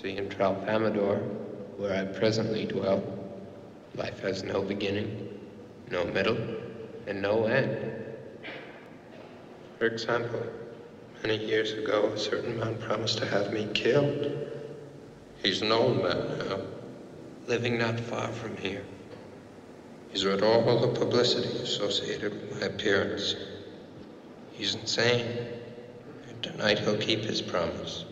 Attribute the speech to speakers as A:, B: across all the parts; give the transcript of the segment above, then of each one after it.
A: See, in Tralfamadore, where I presently dwell, life has no beginning, no middle, and no end. For example, many years ago, a certain man promised to have me killed. He's an old man now, living not far from here. He's read all the publicity associated with my appearance. He's insane, and tonight he'll keep his promise.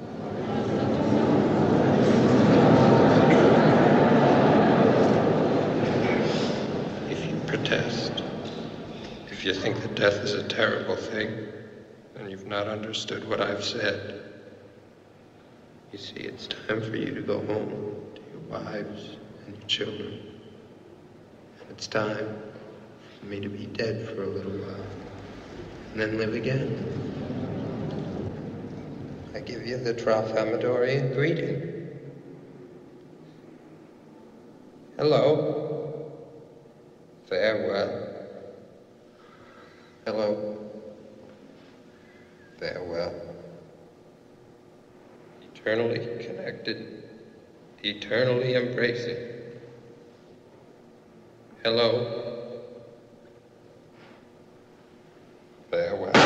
A: If you protest, if you think that death is a terrible thing, then you've not understood what I've said. You see, it's time for you to go home to your wives and your children. And it's time for me to be dead for a little while, and then live again. I give you the Tralfamadorian greeting. Hello. Farewell. Hello. Farewell. Eternally connected, eternally embracing. Hello. Farewell.